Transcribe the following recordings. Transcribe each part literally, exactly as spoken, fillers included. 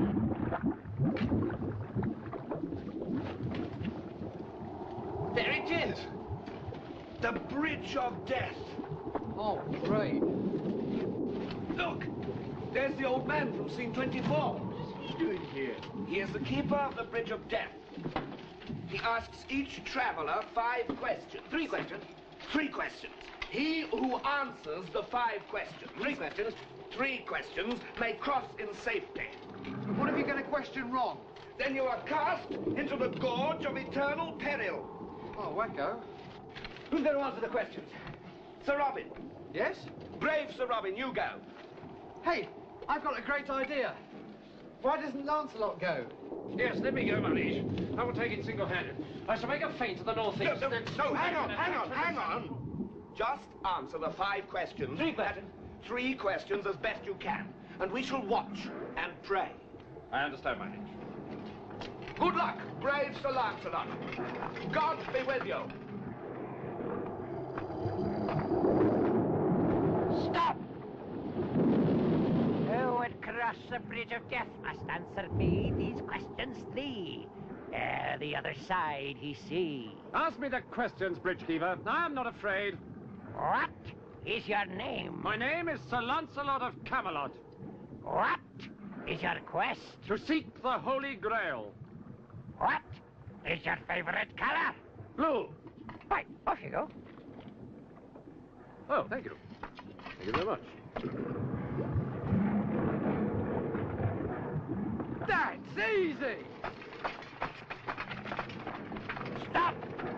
There it is! The Bridge of Death! Oh, great. Look! There's the old man from scene twenty-four. What is he doing here? He is the keeper of the Bridge of Death. He asks each traveler five questions. Three questions. Three questions. He who answers the five questions. Three questions. Three questions may cross in safety. What if you get a question wrong? Then you are cast into the Gorge of Eternal Peril. Oh, wacko. Who's going to answer the questions? Sir Robin. Yes? Brave Sir Robin, you go. Hey, I've got a great idea. Why doesn't Lancelot go? Yes, let me go, my liege. I will take it single-handed. I shall make a feint to the northeast. No, no, then no, hang on, hang on, hang on. Just answer the five questions. Three questions. Three questions as best you can. And we shall watch and pray. I understand, my liege. Good luck, brave Sir Lancelot. God be with you. Stop! Who would cross the Bridge of Death must answer me these questions three. Ere the other side he see. Ask me the questions, Bridgekeeper. I am not afraid. What is your name? My name is Sir Lancelot of Camelot. What is your quest? To seek the Holy Grail. What is your favorite color? Blue. Right, off you go. Oh, thank you. Thank you very much. That's easy! Stop!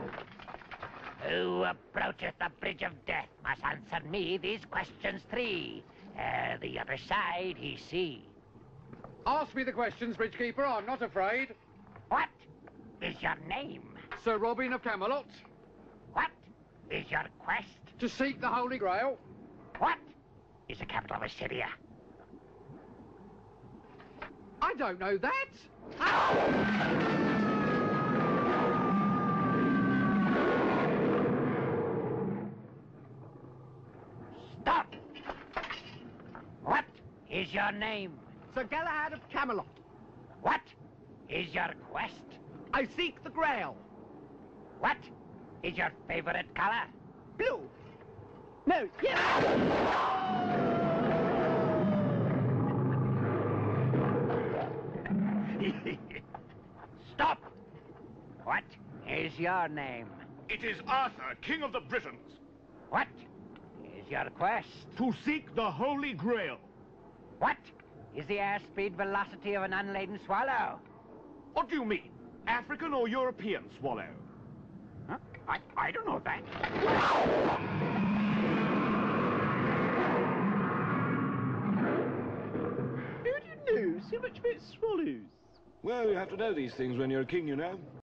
Who approacheth the Bridge of Death must answer me these questions three. Ere the other side he see. Ask me the questions, Bridgekeeper. I'm not afraid. What is your name? Sir Robin of Camelot. What is your quest? To seek the Holy Grail. What is the capital of Assyria? I don't know that. Stop! What is your name? Sir Galahad of Camelot. What is your quest? I seek the Grail. What is your favorite color? Blue. No, yes. Stop! What is your name? It is Arthur, King of the Britons. What is your quest? To seek the Holy Grail. What is the airspeed velocity of an unladen swallow? What do you mean? African or European swallow? Huh? I, I don't know that. Who do you know so much about swallows? Well, you have to know these things when you're a king, you know.